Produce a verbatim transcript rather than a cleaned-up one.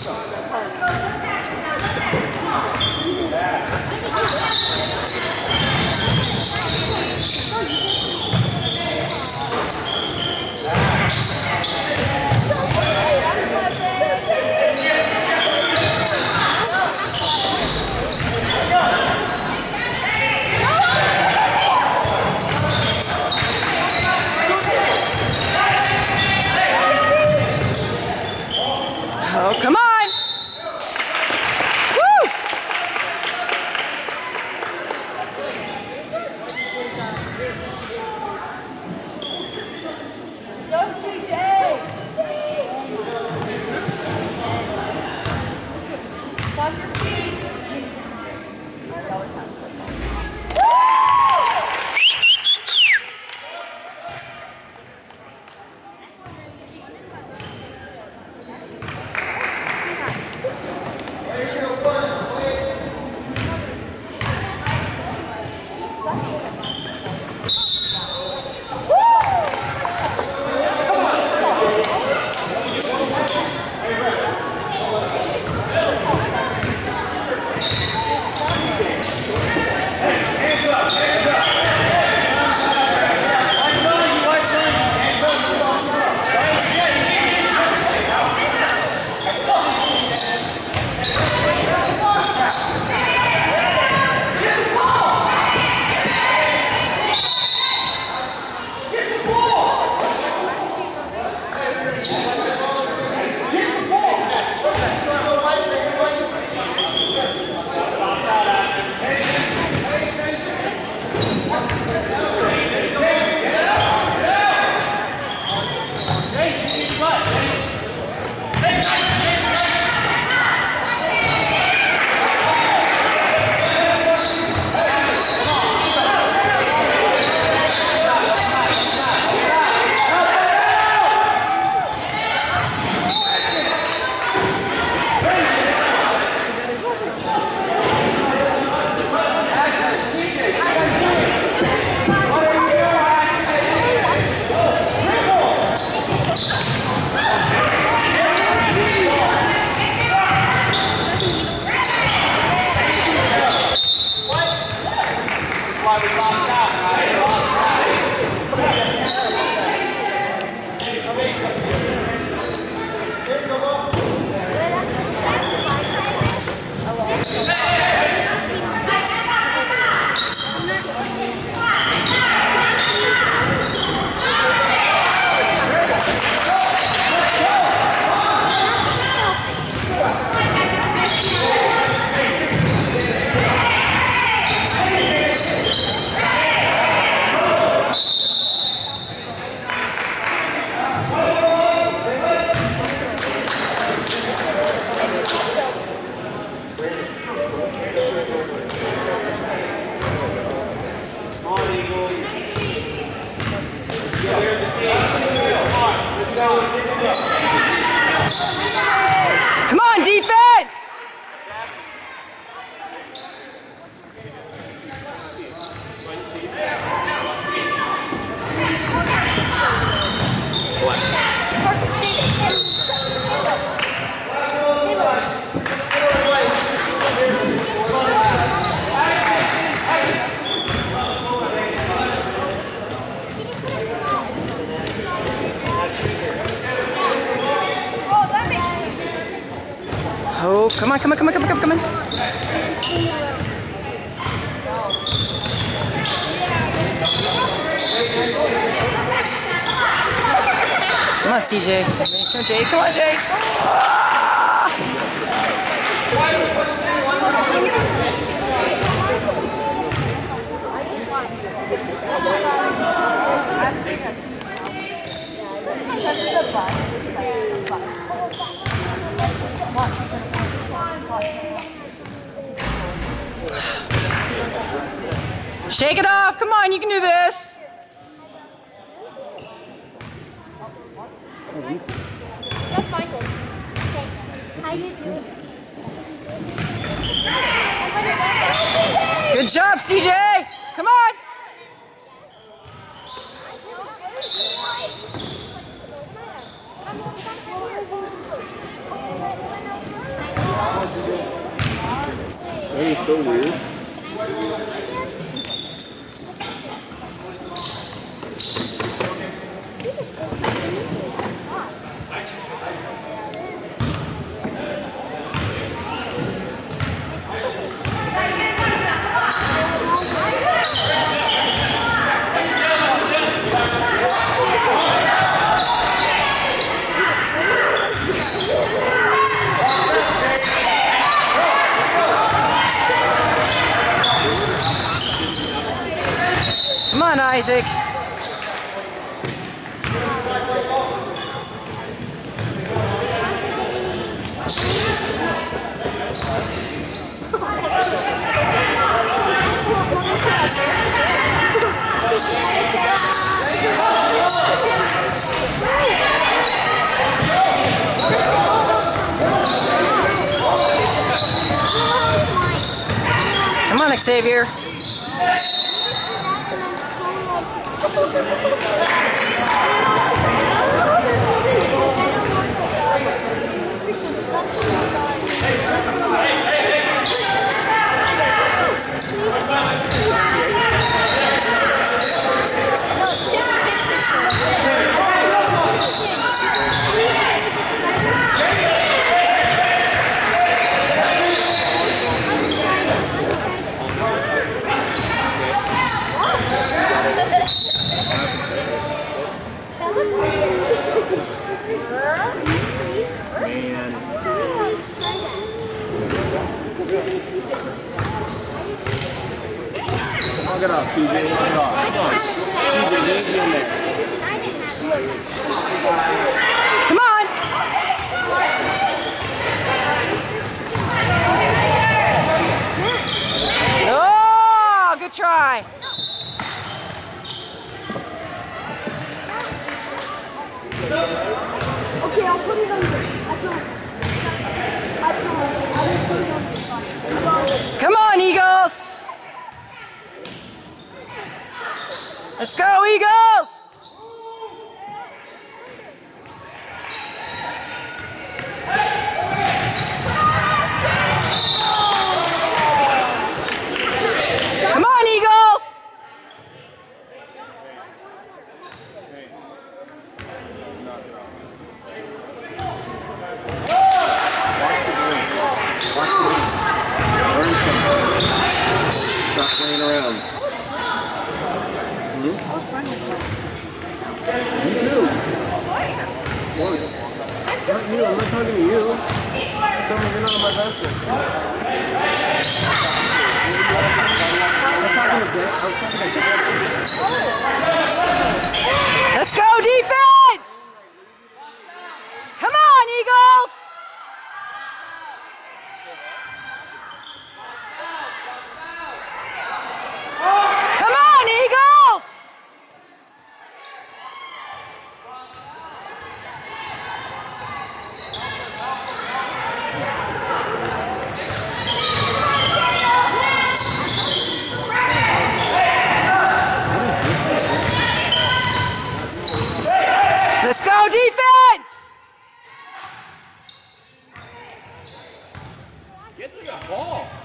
Oh, come on! Woo! Go, C J! Watch your feet! Come on, defense! Oh, come on, come on, come on, come on, come on, come on. Come on, C J. Come on, Jay. Come on, Jay. Shake it off. Come on, you can do this. That's Michael. Okay. How you doing? Good job, C J. Come on. Come on. That is so weird. Come on, Isaac. Come on, Xavier. Knock it off, C J. Knock it off. Come on. C J, get in there. Come on. Oh, good try. Okay, I'll put it on the. I promise. I promise. I will put it on the. Come on, Eagles. Let's go, Eagles. Come on, Eagles. Stop playing around. Hmm? You too. What? Not you, I'm not talking to you. Tell me you're not on my basketball. I was talking to Dick. I was talking to Dick. Let's go, defense. Come on, Eagles. Come on, Eagles. Let's go, defense! Get to the ball.